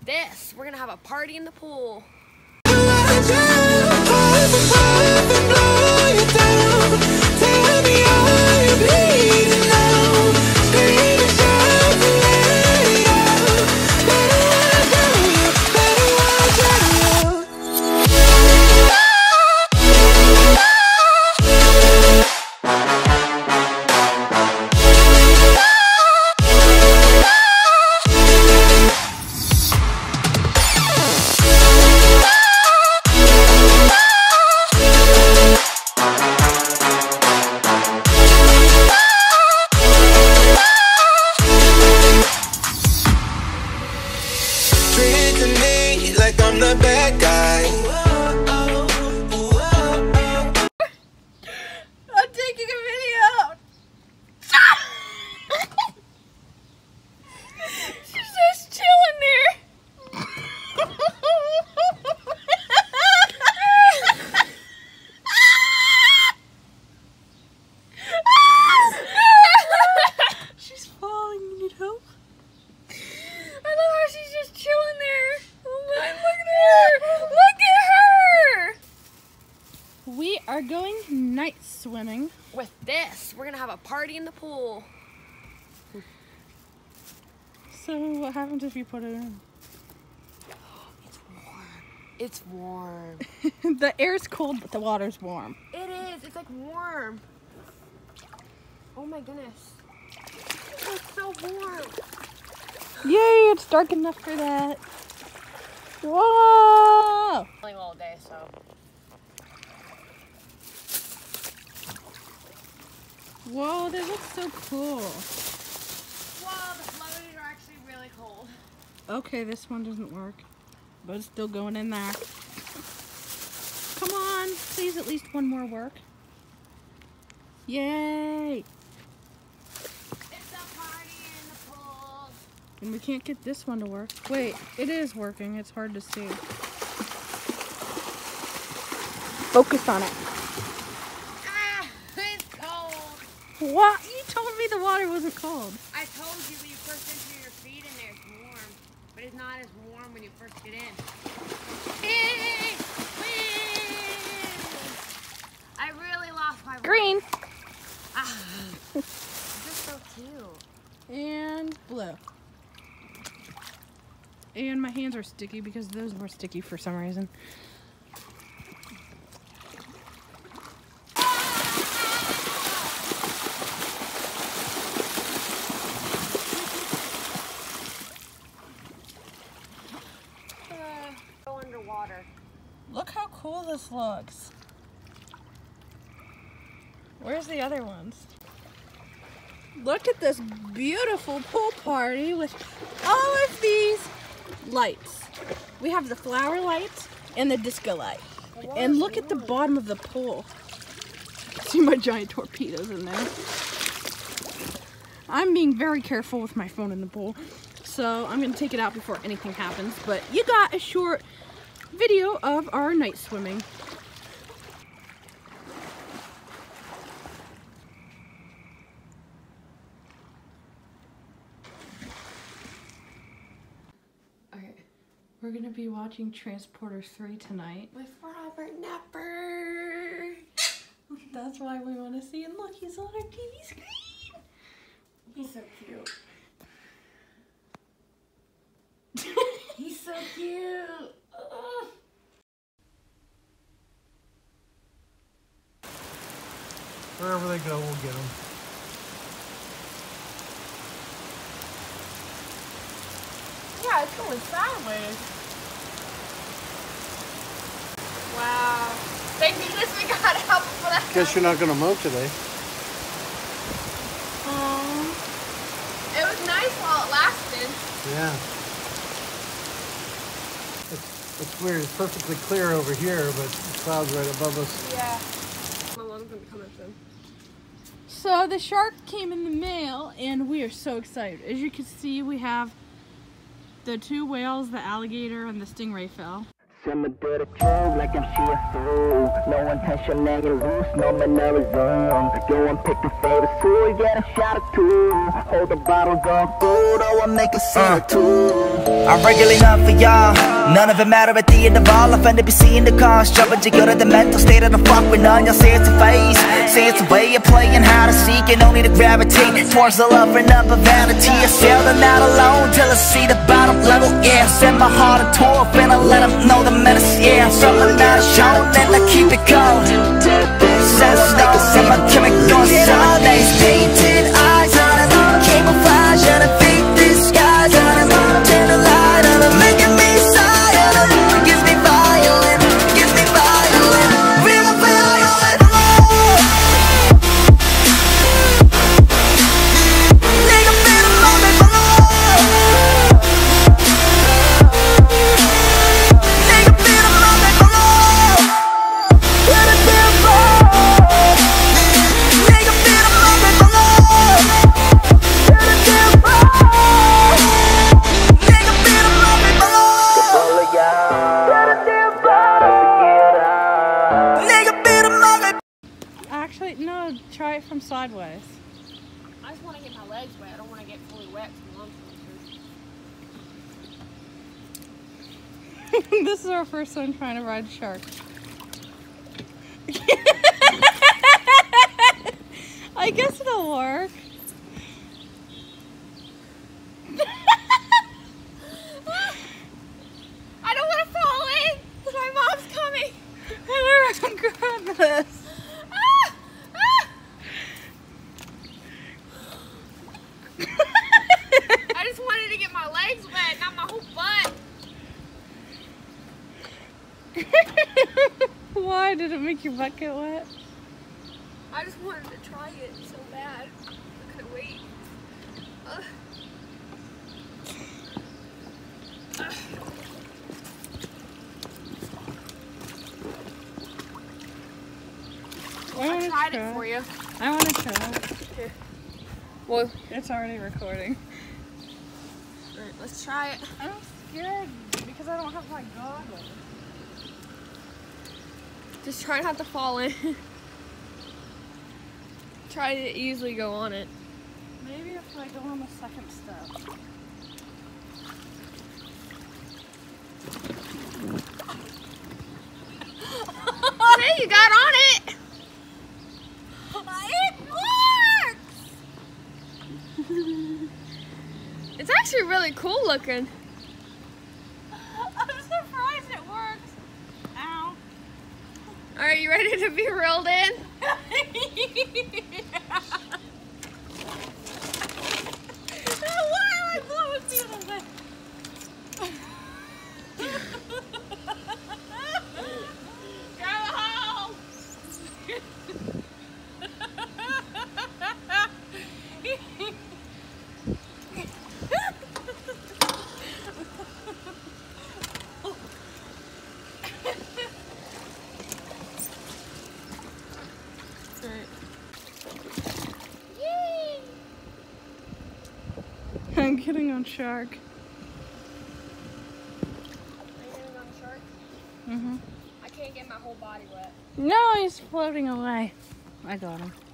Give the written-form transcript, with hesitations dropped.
this, we're gonna have a party in the pool. I'm the bad guy. I'm taking a video. She's just chilling there. She's falling. You need help? I love how she's just chilling there. Oh my, look at her! Look at her! We are going night swimming. With this, we're gonna have a party in the pool. So what happens if you put it in? It's warm. It's warm. The air's cold, but the water's warm. It is. It's like warm. Oh my goodness. It's so warm. Yay, it's dark enough for that. Whoa! Playing all day, so. Whoa, that looks so cool. Wow, the floaties are actually really cold. Okay, this one doesn't work, but it's still going in there. Come on, please at least one more work. Yay! It's a party in the pool. And we can't get this one to work. Wait, it is working. It's hard to see. Focus on it. Ah, it's cold. What? You told me the water wasn't cold. I told you when you first enter your feet in there, it's warm. But it's not as warm when you first get in. I really lost my voice. Green. Ah, this is so cute. And blue. And my hands are sticky because those were sticky for some reason. Go underwater. Look how cool this looks. Where's the other ones? Look at this beautiful pool party with all of these lights. We have the flower lights and the disco light. And look at the bottom of the pool. See my giant torpedoes in there. I'm being very careful with my phone in the pool, so I'm gonna take it out before anything happens. But you got a short video of our night swimming. Okay, we're gonna be watching Transporter 3 tonight with Robert Knepper. That's why we want to see him. Look, he's on our TV screen. He's so cute. He's so cute. Wherever they go, we'll get them. Yeah, it's going sideways. Wow. Thank goodness we got help for that. Guess you're not going to mow today. It was nice while it lasted. Yeah. It's weird. It's perfectly clear over here, but the cloud's right above us. Yeah. My mom's going to be coming soon. So the shark came in the mail and we are so excited. As you can see, we have the 2 whales, the alligator, and the stingray fell. Send me to the club like I'm CFO. No intention hanging loose, no man never zone. Go and pick the Favorite tool, get a shot or two. Hold the bottle, go gold, oh, I make a scene too. I'm regularly not for y'all. None of it matter at the end of all. Offended be seeing the cons. Jumping to go to the mental state of the fuck with none. Y'all say it's a phase. Say it's a way of playing, how to seek and only to gravitate towards the love and up of vanity. I sail the night alone till I see the bottom level. Yeah, set my heart into a and I let them know the menace. Yeah, something that is shown and I keep it cold. Says stones in my chemical Sundays. Painted eyes on it, camouflage and a fake disguise on it. Turn the light on it, making me silent. Gives me violent, gives me violent. Real violent. Nigga, feel the moment below. Nigga, feel the moment below. Let it be a nigga, feel the moment below. Let it be a nigga, feel the moment below. Let it be a nigga, feel the moment. Actually, no, try it from sideways. I just want to get my legs wet. I don't want to get fully wet. This is our first time trying to ride a shark. I guess it'll work. I don't want to fall in because my mom's coming. Grab this. Ah! Ah! I just wanted to get my legs wet, not my whole butt. Why did it make your butt get wet? I just wanted to try it so bad. I couldn't wait. Ugh. I tried it for you. I want to try it. Here. Well, It's already recording. alright, let's try it. I'm scared because I don't have my goggles. Just try not to fall in. Try to easily go on it. Maybe if I go on the second step. Hey, you got on it! It works! It's actually really cool looking. I'm surprised it works. Ow. Alright, you ready to be reeled in? Why am I blowing the other way? Go home! I'm getting on shark. I can't get my whole body wet. No, he's floating away. I got him.